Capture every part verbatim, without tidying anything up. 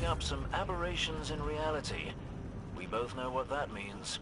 up some aberrations in reality. We both know what that means.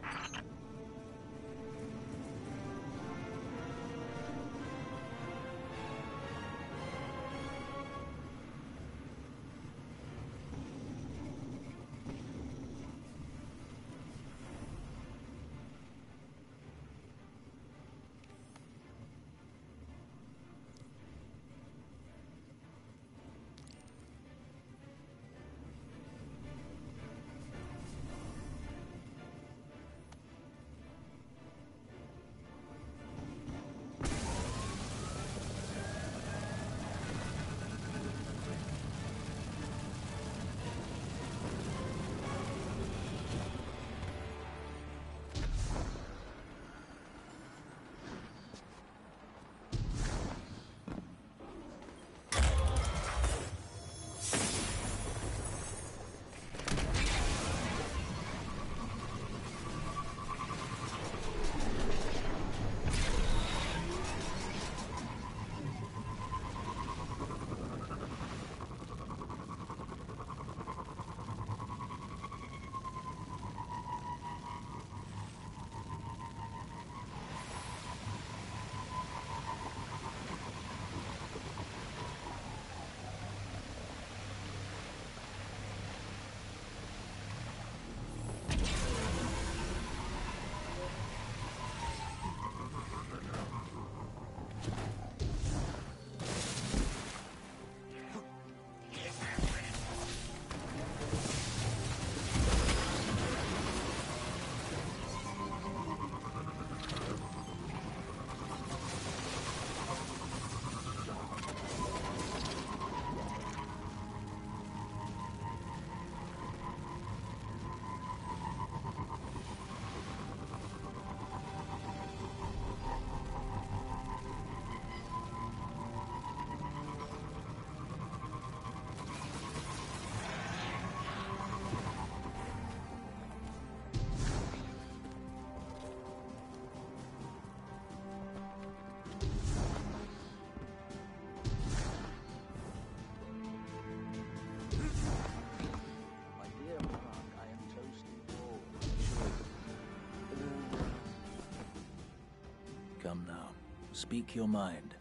Come now, speak your mind.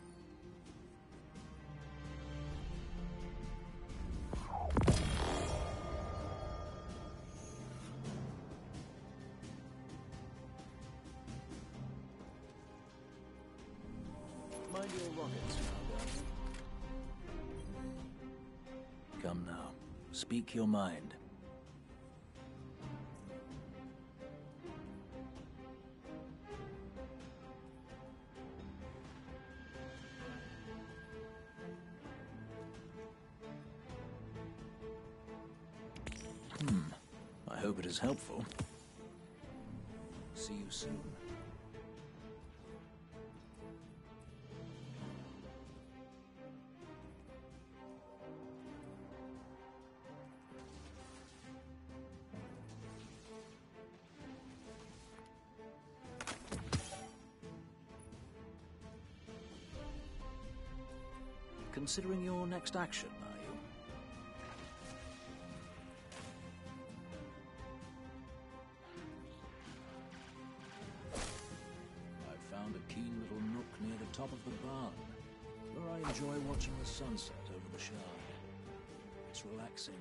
Mind your rockets, Commander. Come now, speak your mind. Hmm. I hope it is helpful. See you soon. Considering your next action, are you? I've found a keen little nook near the top of the barn, where I enjoy watching the sunset over the Shard. It's relaxing.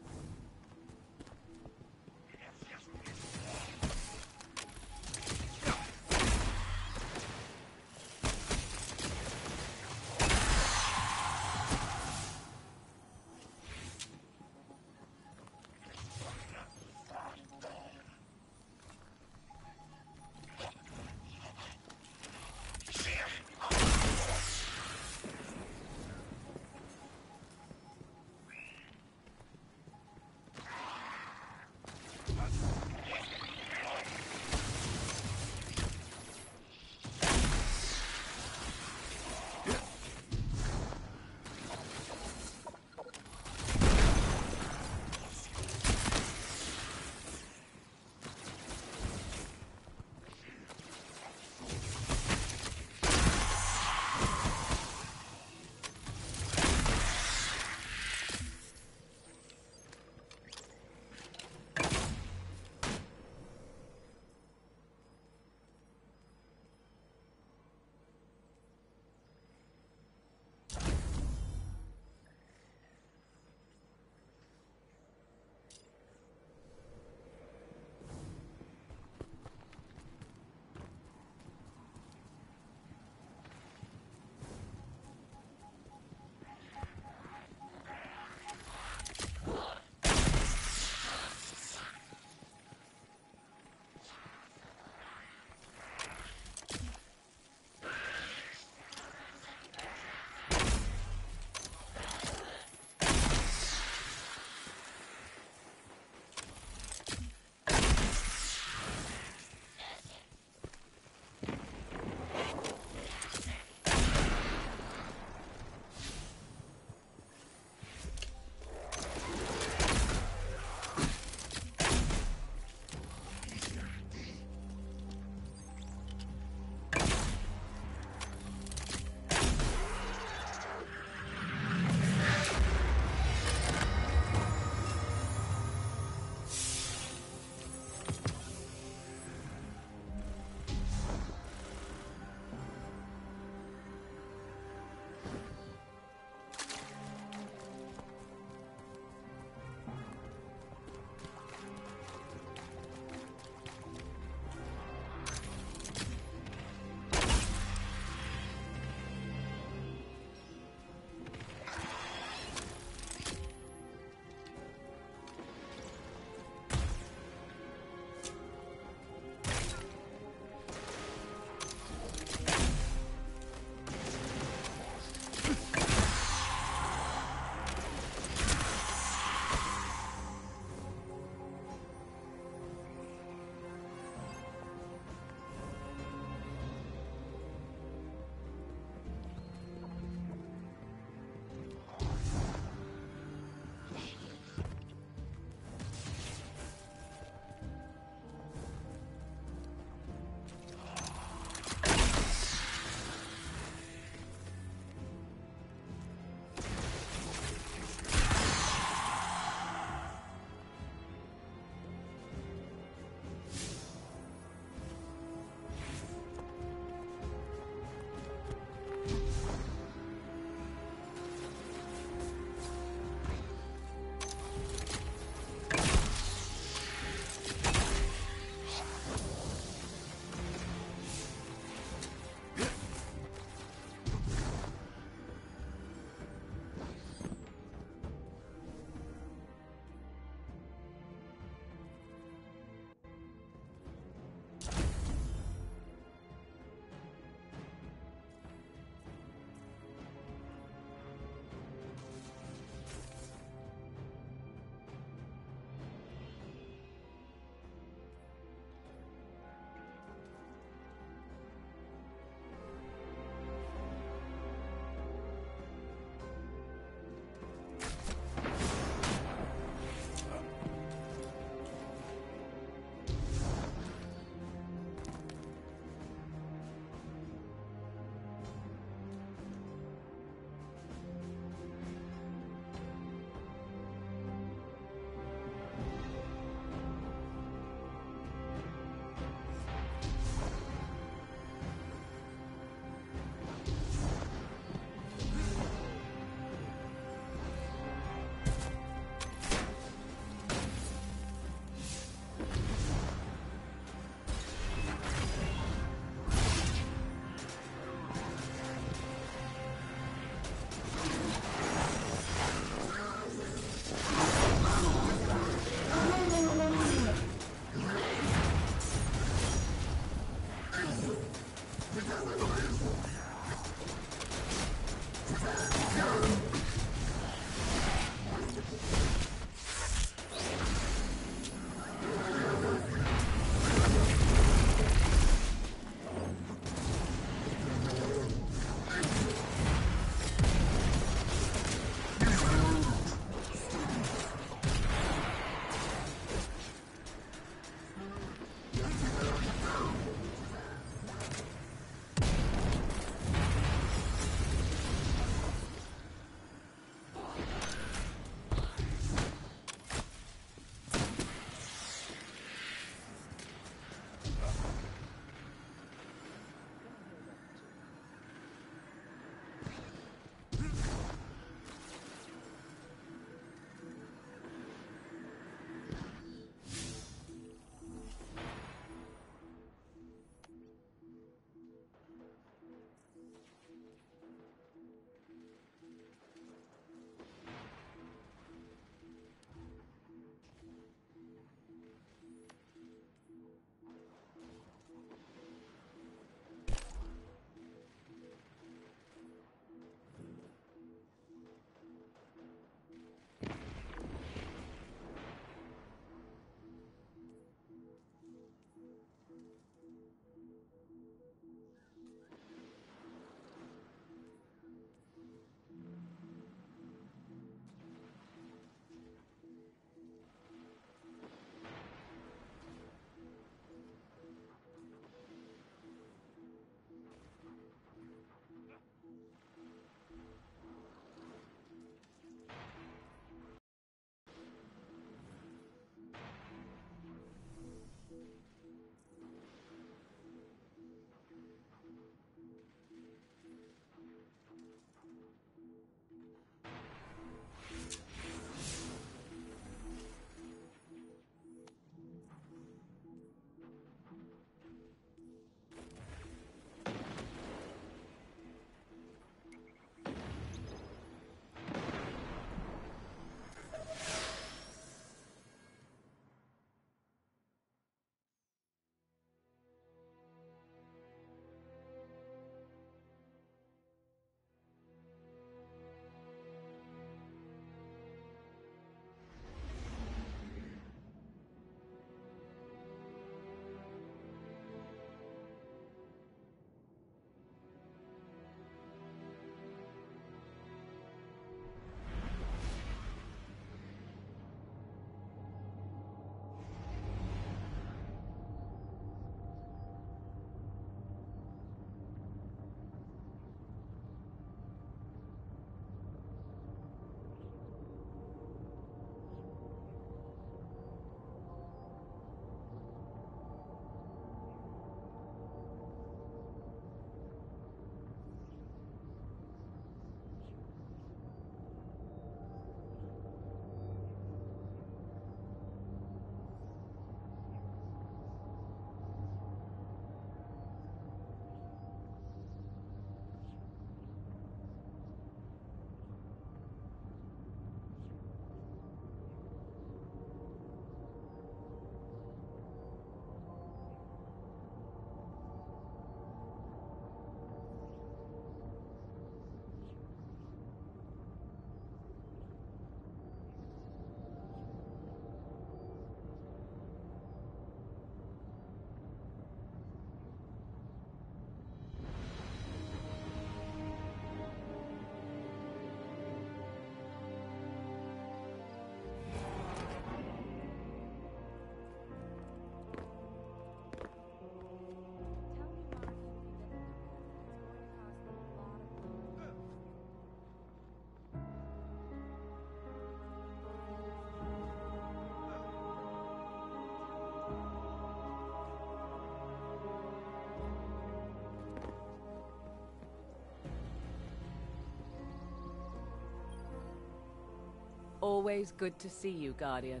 Always good to see you, Guardian.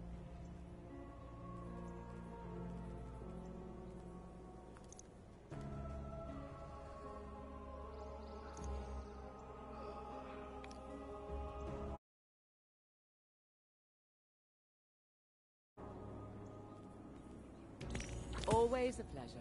Always a pleasure.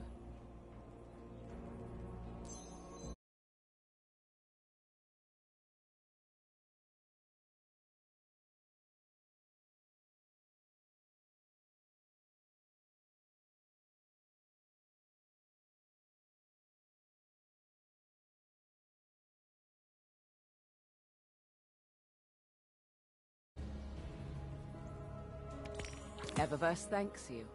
Eververse thanks you.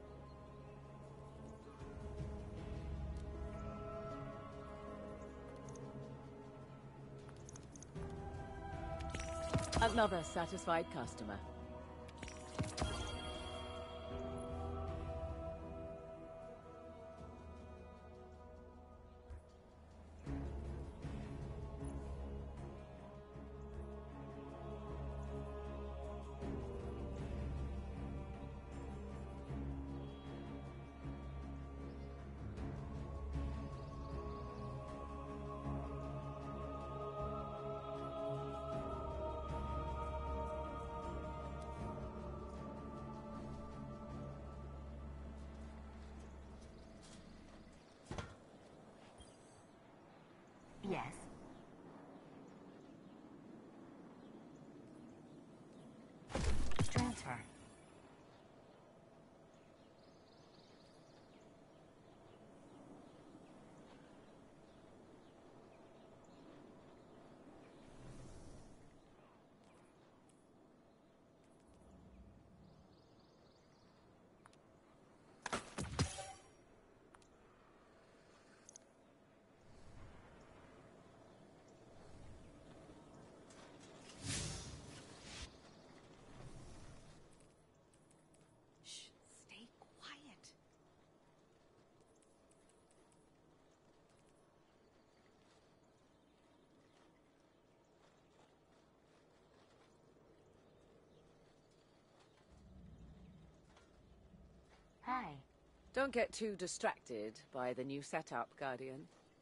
Another satisfied customer. Yes. Transfer. Hi. Don't get too distracted by the new setup, Guardian.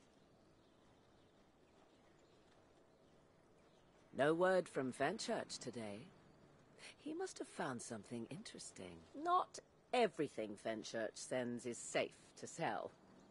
No word from Fenchurch today. He must have found something interesting. Not everything Fenchurch sends is safe to sell.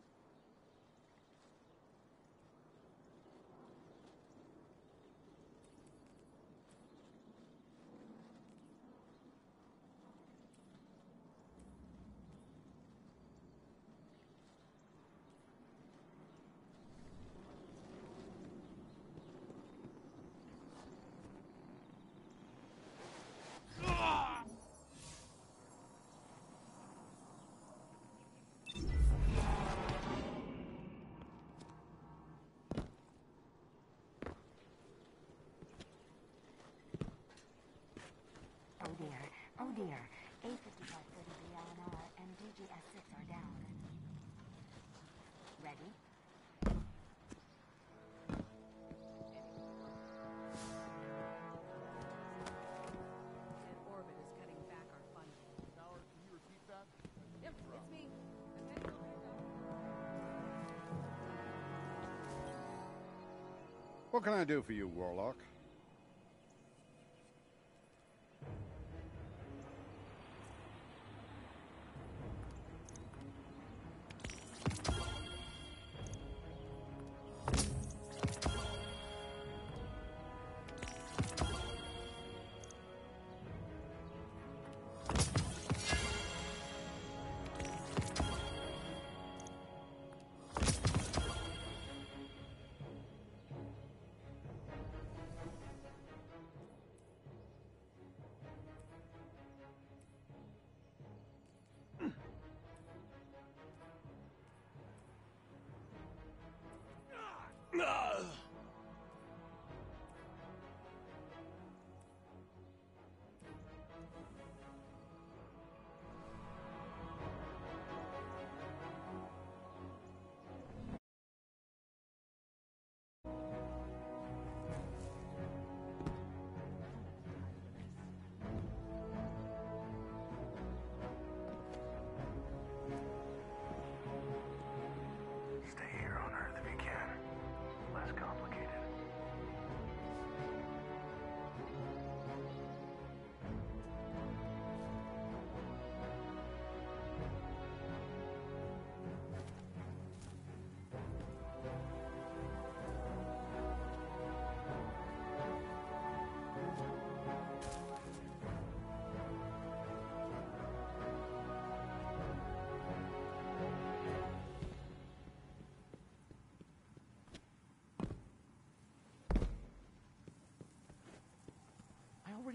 Oh dear, oh dear. A fifty-five thirty B L N R and D G S six are down. Ready? Orbit is cutting back our funding. Tower, can you repeat that? Yep, it's me. What can I do for you, Warlock?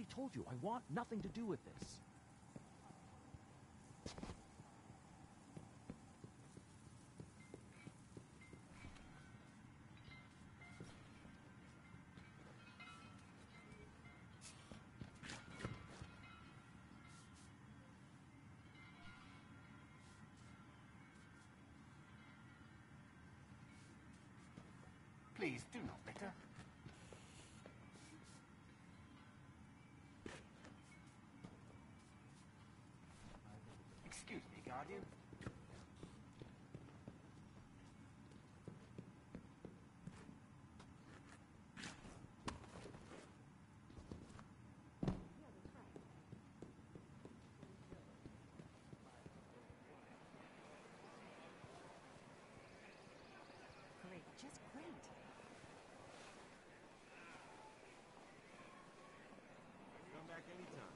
told you, I want nothing to do with this. Please, do not litter. Excuse me, Guardian. Great, just great. Come back anytime.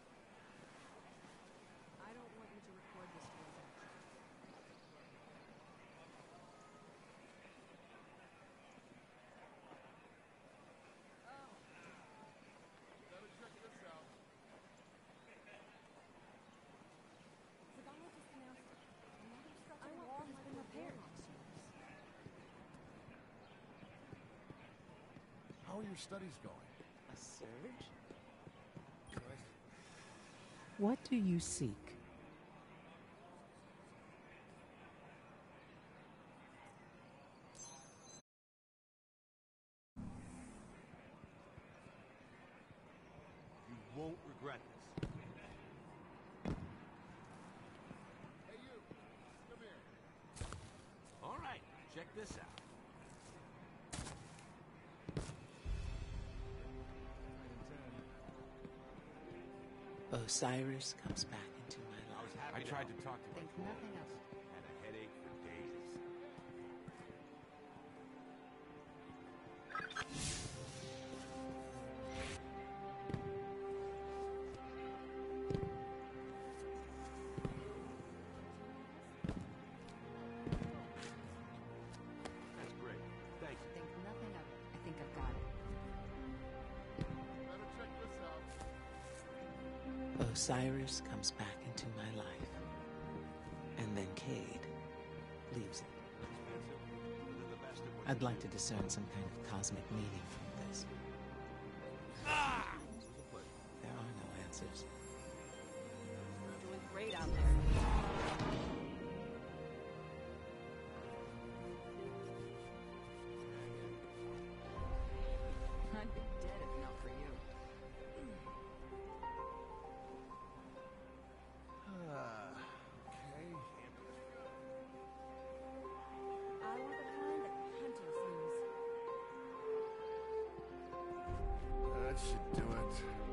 I don't want you to record this transaction. Better check this out. Zavala just announced it. Another structure wall has been repaired. How are your studies going? A surge? What do you seek? You won't regret this. Hey, you. Come here. All right, check this out. Osiris comes back into my I was life. happy I tried to talk to Think my nothing of it. Had a headache for days. That's great. Thank you. Think nothing of it. I think I've got it. Better check this out. Osiris comes back into my life. And then Cade leaves it. Expensive, but they're the best at what I'd they like do. to discern some kind of cosmic meaning from this. Ah! It was a pleasure. There are no answers. You're doing great out there. I'd be dead if not for you. Okay. I want the kind that hunters use. That should do it.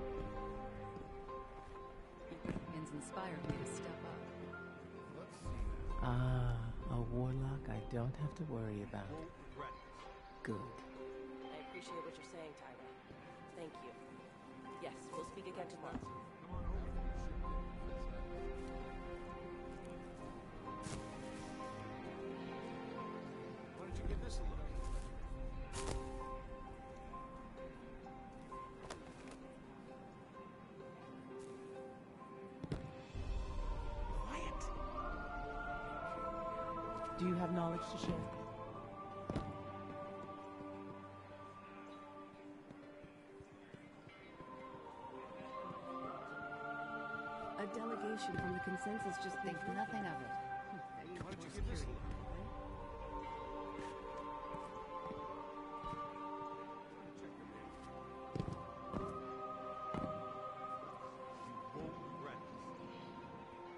It's inspired me to step up. Let's see. Ah, a warlock I don't have to worry about. Won't regret this. Good. I appreciate what you're saying, Tyra. Thank you. Yes, we'll speak again tomorrow. Come on over. Why don't you give this a look? Quiet. Do you have knowledge to share? A delegation from the consensus just Think nothing of it. Why don't you give this a look? Check your name. You won't regret this.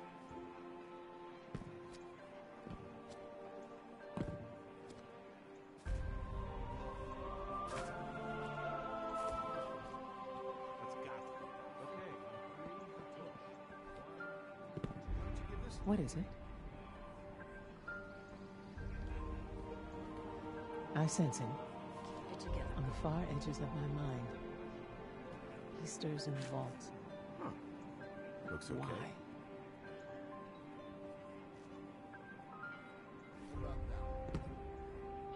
That's got to be. Okay. Why don't you give this a What is it? I sense him Get together. on the far edges of my mind. He stirs in the vaults. Looks okay. Why? What about now?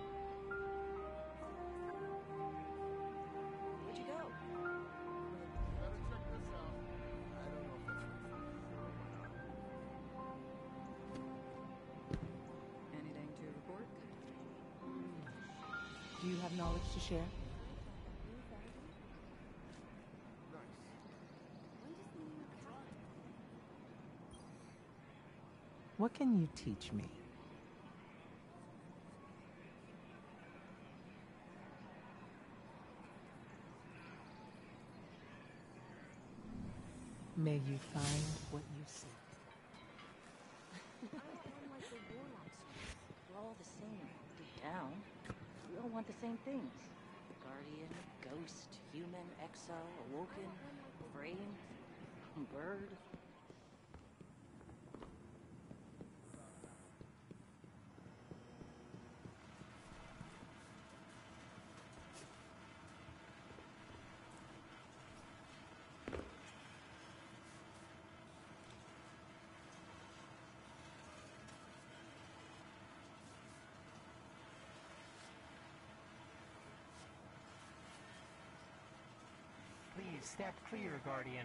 Where'd you go? knowledge to share? What can you teach me? May you find what you seek. Unlike the warlocks, we're all the same deep down. We all want the same things. Guardian, ghost, human, exile, awoken, frame, bird. Please step clear, Guardian.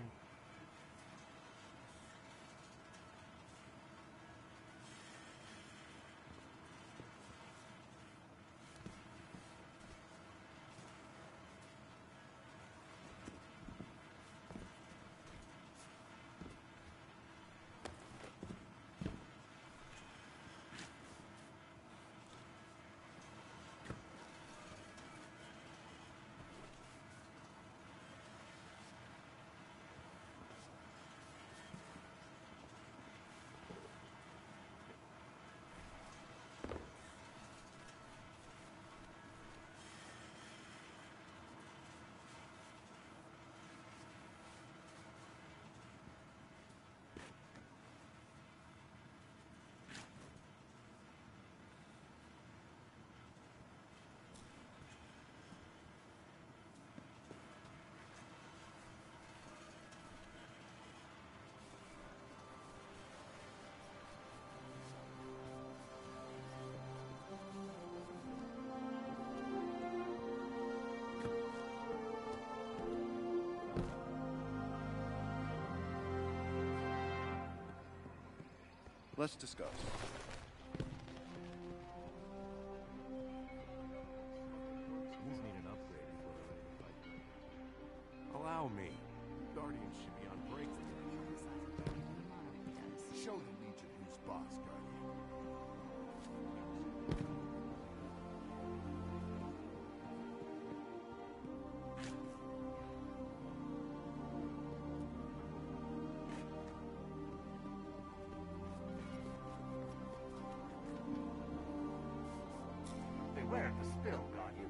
Let's discuss. These need an upgrade before they're ready to fight. Allow me. Guardians should be on break. Show the Legion who's boss, Guardian. Beware of the spill, Guardian.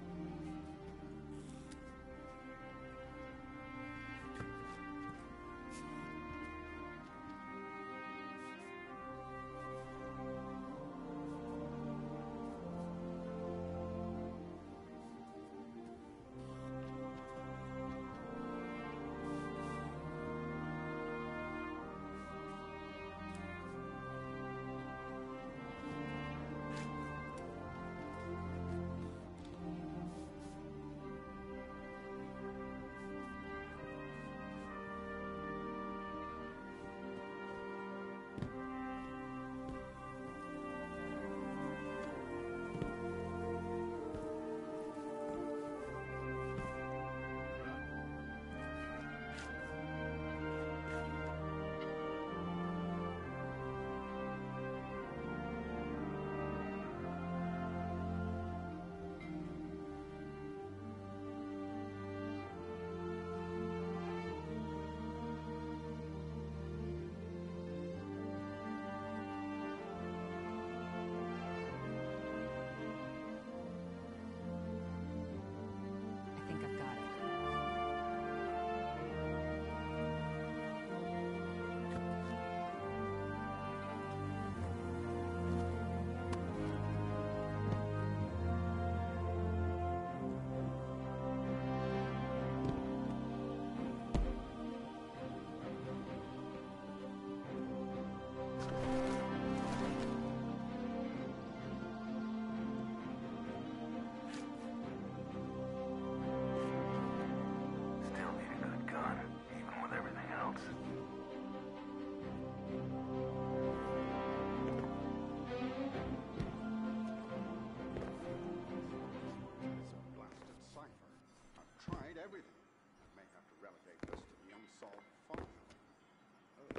solve fine. Oh.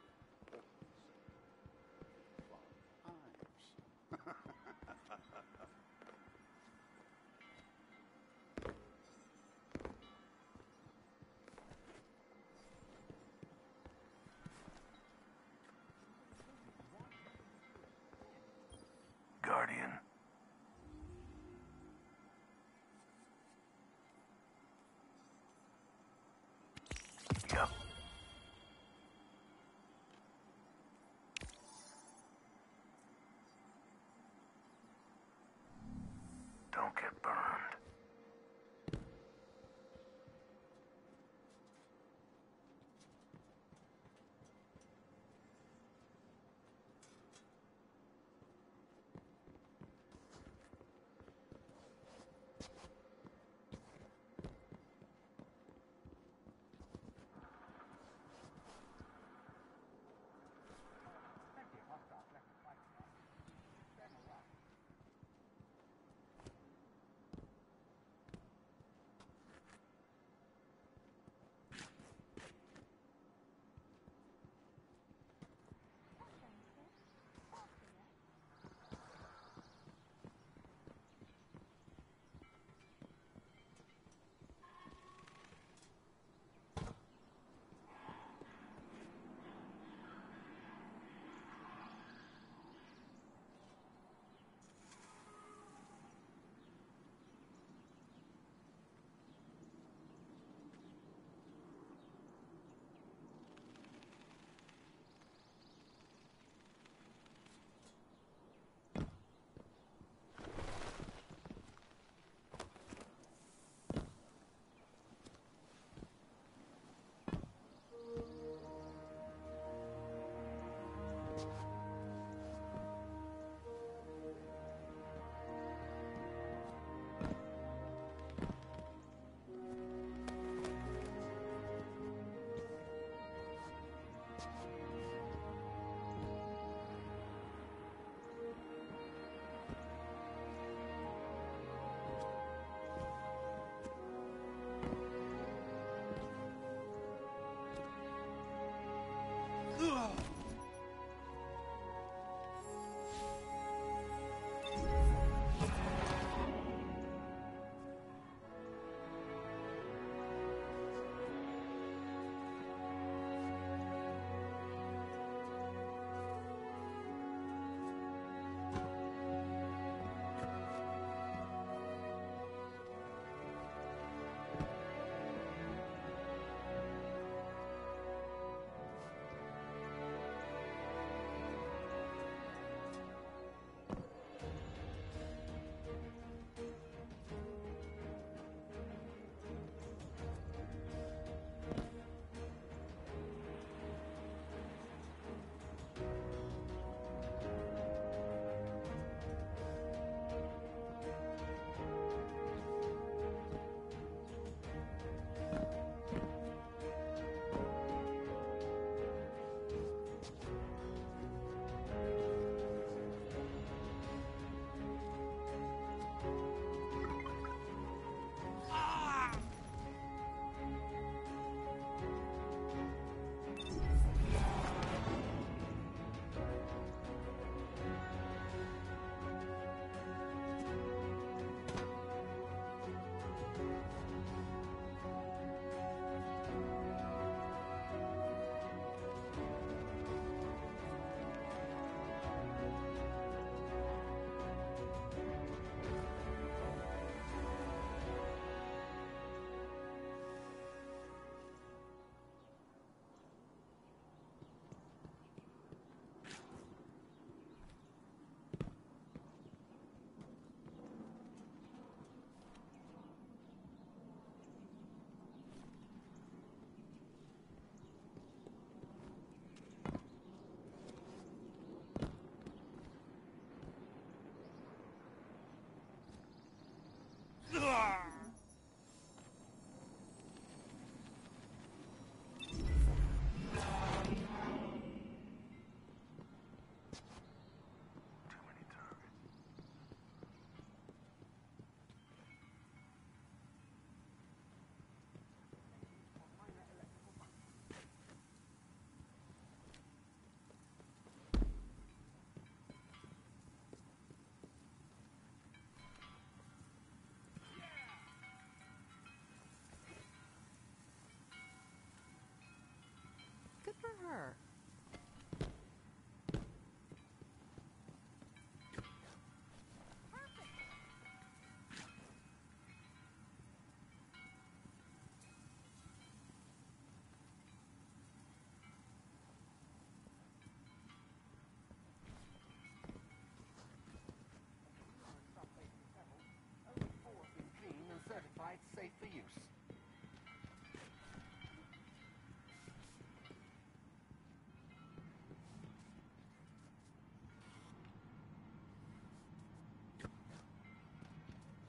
Fives. Guardian. Yep.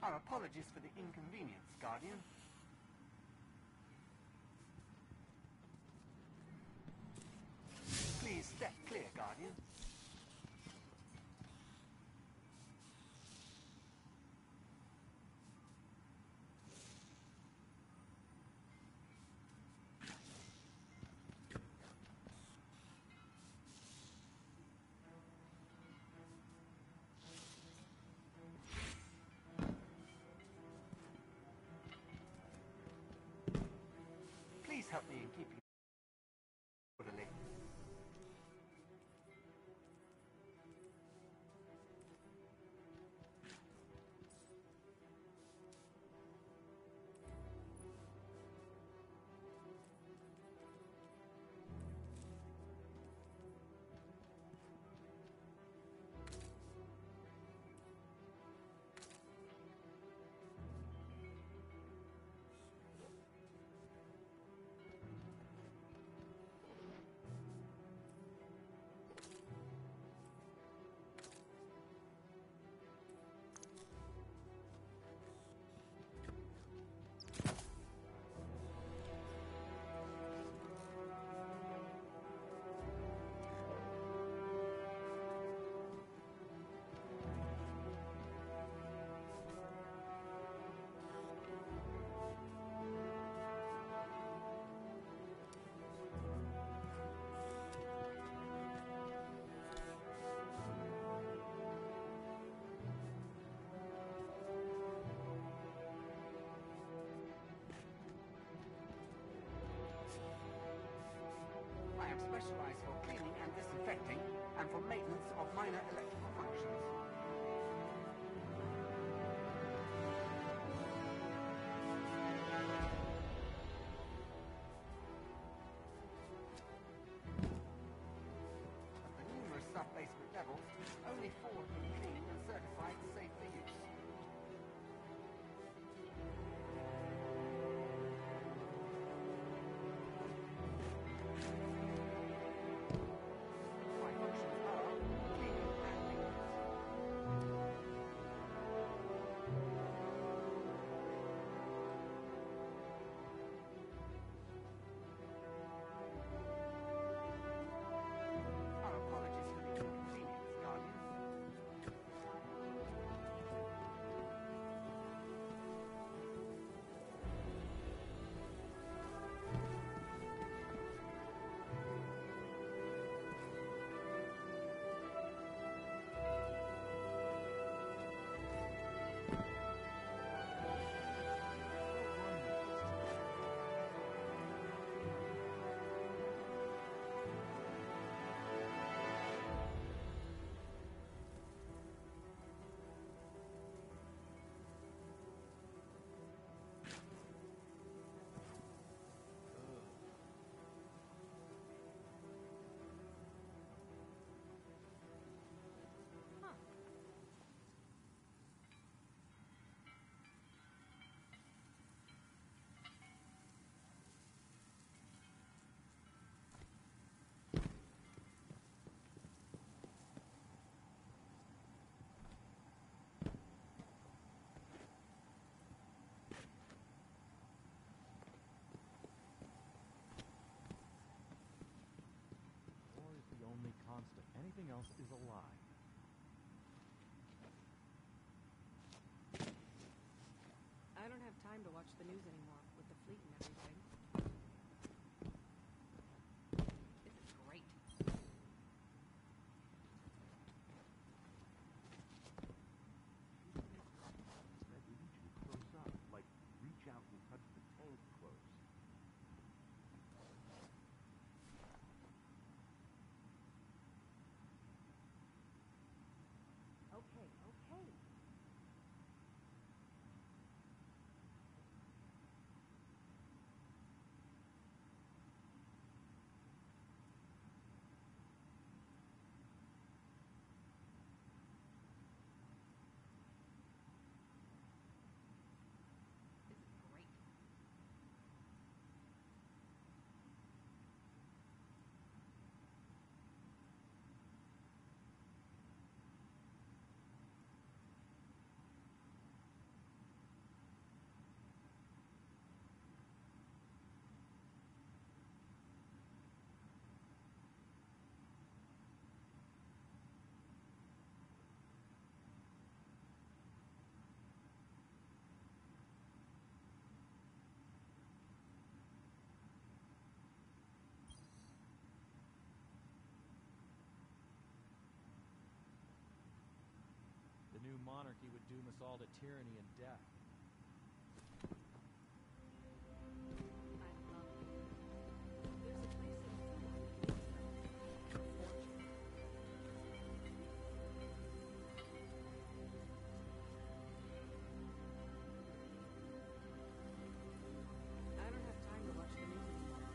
Our apologies for the inconvenience, Guardian. Please step clear, Guardian. Please help me in keeping orderly. I am specialized for cleaning and disinfecting, and for maintenance of minor electrical functions. Of the numerous sub-basement levels, only four have been cleaned and certified safe for use. My functions are cleaning and maintenance. Our apologies for the inconvenience, Guardian. War is the only constant. Anything else is a lie. I don't have time to watch the news anymore with the fleet and everything. This is great. Instead, we need you to close up. Like, reach out and touch the tank close. Okay, okay. monarchy would doom us all to tyranny and death. I don't have time to watch the news anymore.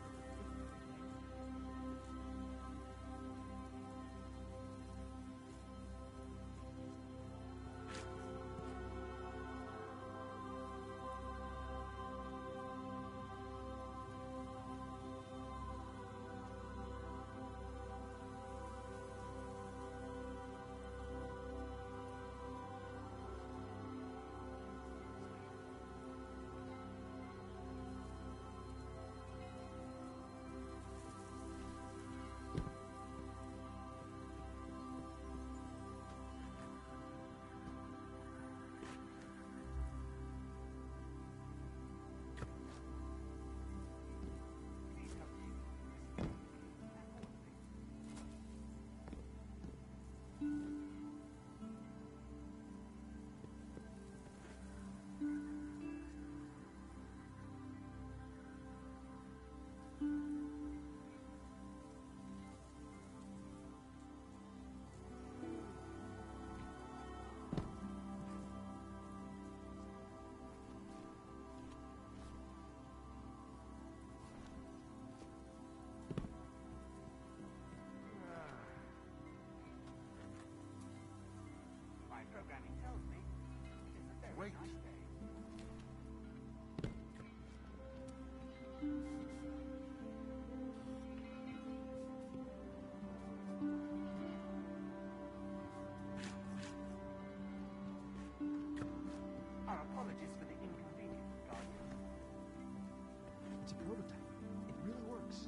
My programming tells me it is a very Wait. nice day. Our apologies for the inconvenience, Guardian. It's a prototype. It really works.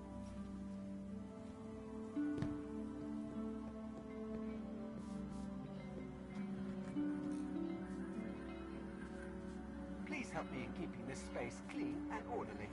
Please help me in keeping this space clean and orderly.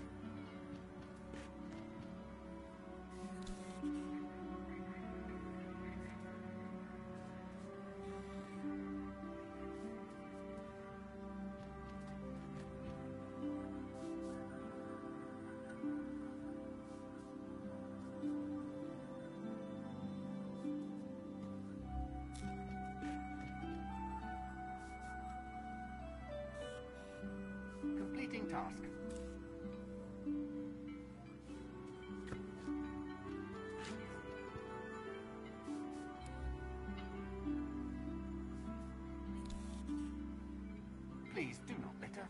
Completing task. Please do not litter.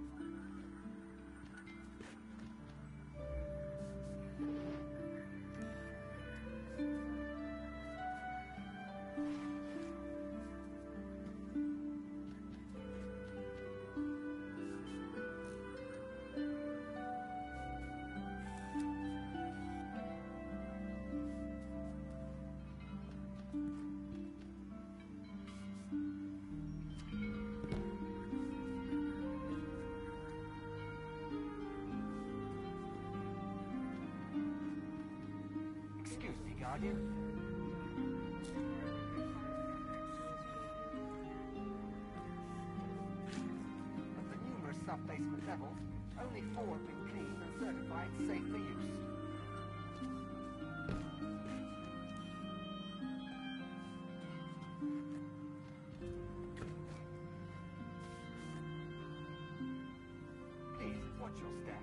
Excuse me, Guardian. Of the numerous sub-basement levels, only four have been cleaned and certified safe for use. Please, watch your step.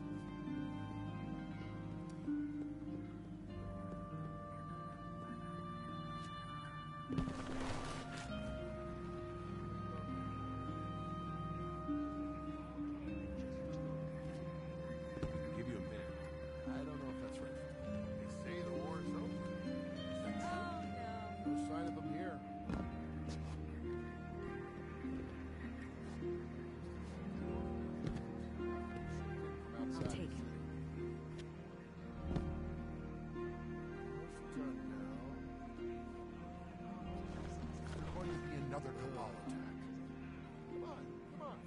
Give you a minute. I don't know if that's right. They say the war is over. No sign of them here. From I'll outside. take it. Almost done now. There's going to be another Cabal attack. Come on, come on.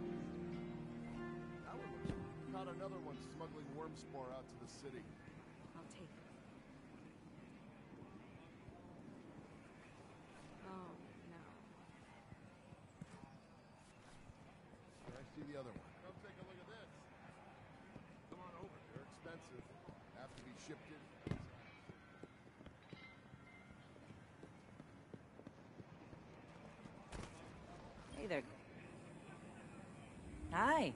That one looks. Caught another one smuggling worm spore out to the city. I'll take it. Oh, no. there. Hi.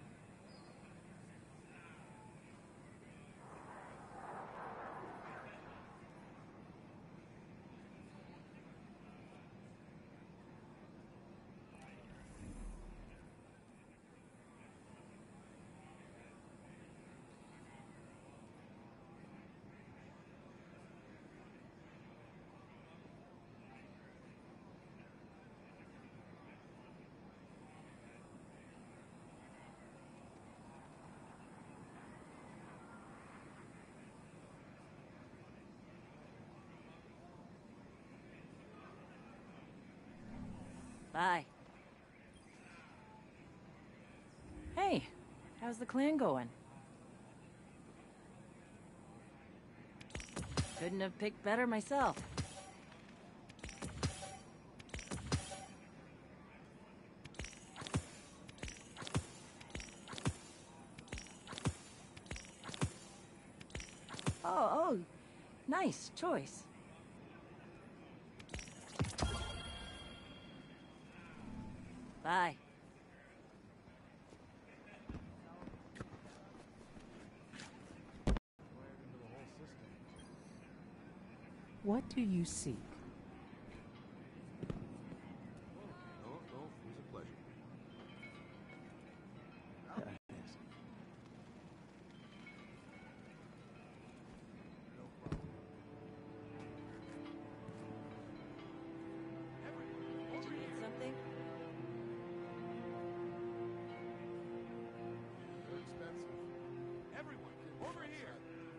Bye. Hey, how's the clan going? Couldn't have picked better myself. Oh, oh, nice choice. Bye. What do you seek? No, no, it was a pleasure. Did you need something? They're expensive. Everyone, over here!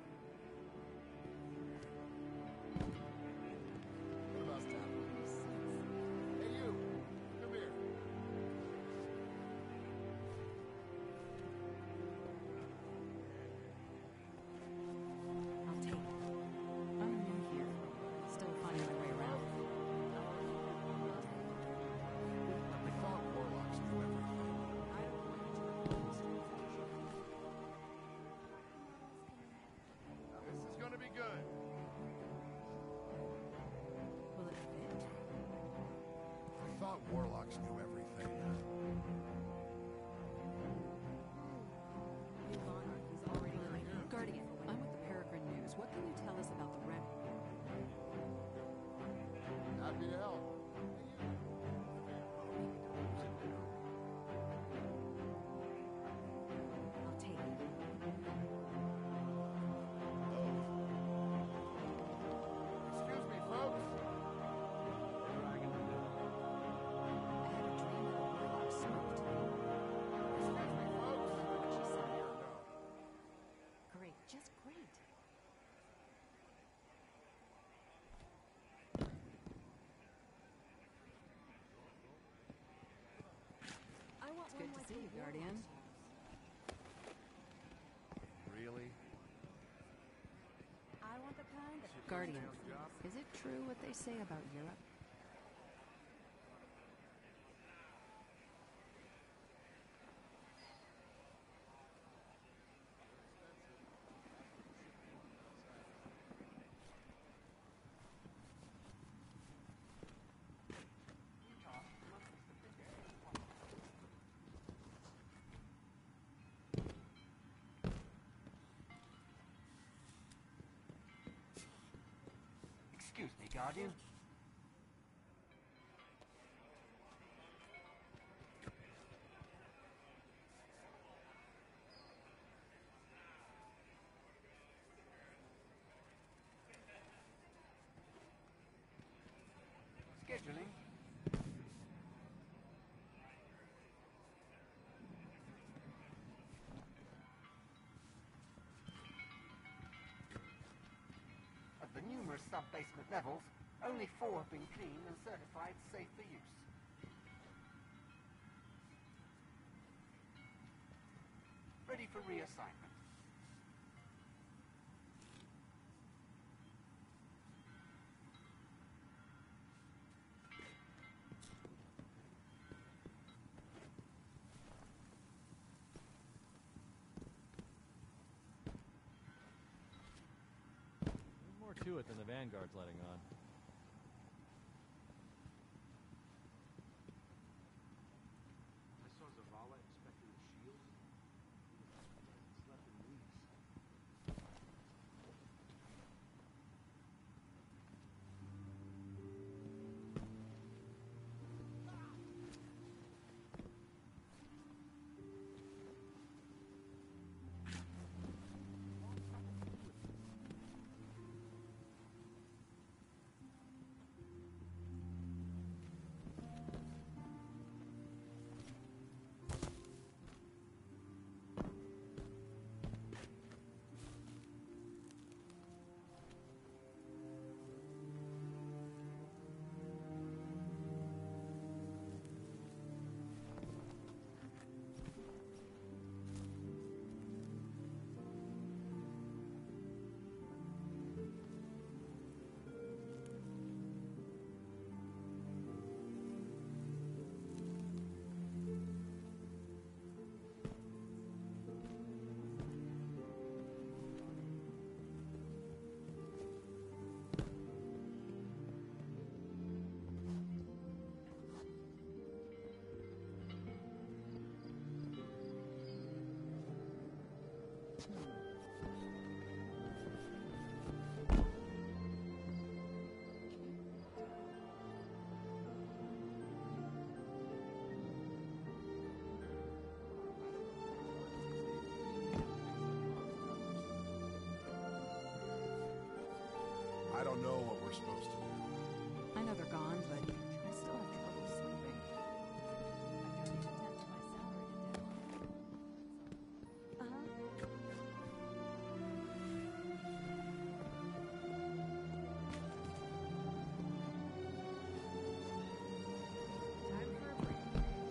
What about town? Hey, you! Come here. I'll take it. I'm new here. Still finding my way around. We thought warlocks knew everything. This is gonna be good. Will it fit? I thought warlocks knew everything. New monarch is already here. Guardian, I'm with the Peregrine News. What can you tell us about the Ren? Happy to help. I'll take it. Excuse me, folks. I had a dream that a warlock smoked. Excuse me, folks. She said, No. great, just great. I want it's good to see you, Guardian. Really? I want the kind that... Guardian, is it true what they say about Europe? Excuse me, Guardian. Scheduling. Of the numerous sub-basement levels, only four have been cleaned and certified safe for use. Ready for reassignment. There's more to it than the Vanguard's letting on. I don't know what we're supposed to do. I know they're gone, but I still have trouble sleeping. I don't need to tend to my salary to death. Uh-huh. Time for a break.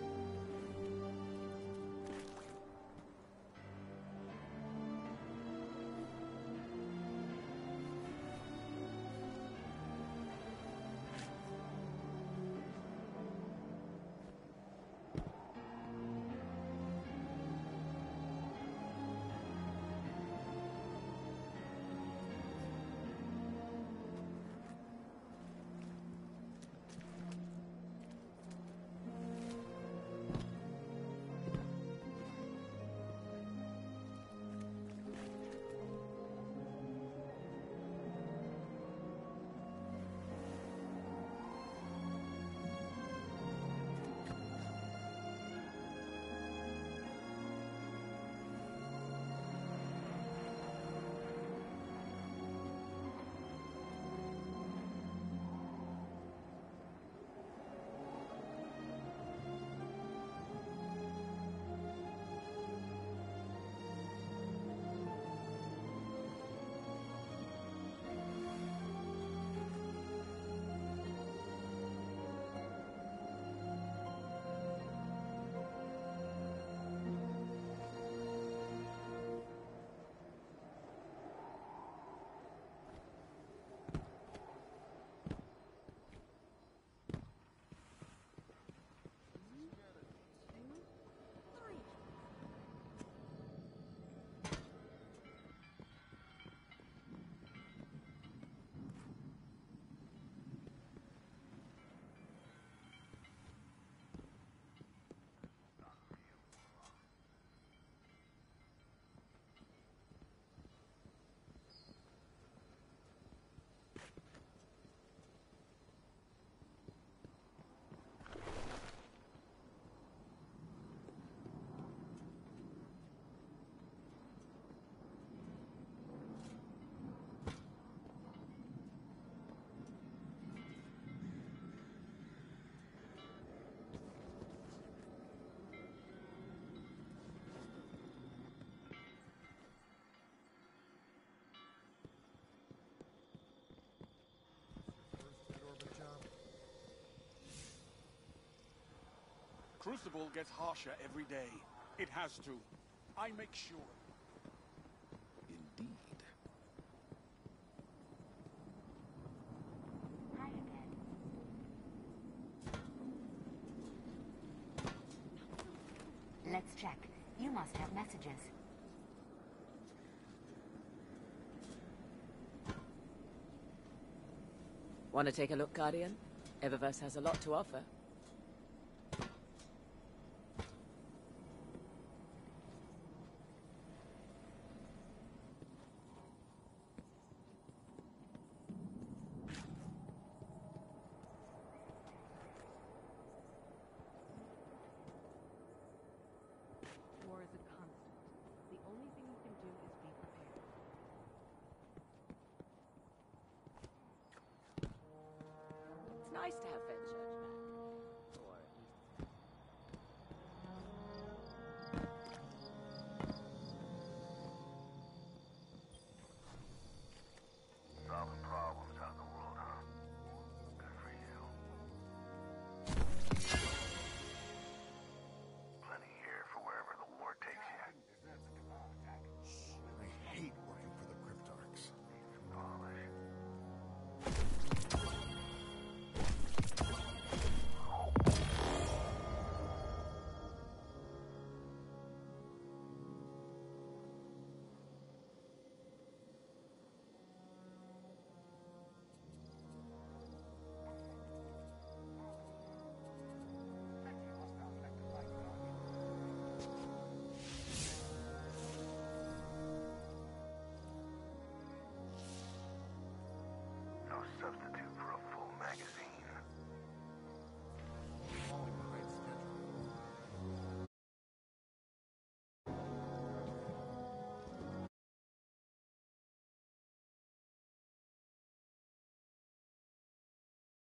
Crucible gets harsher every day. It has to. I make sure. Indeed. Hi again. Let's check. You must have messages. Want to take a look, Guardian? Eververse has a lot to offer. War is a constant. The only thing you can do is be prepared. It's nice to have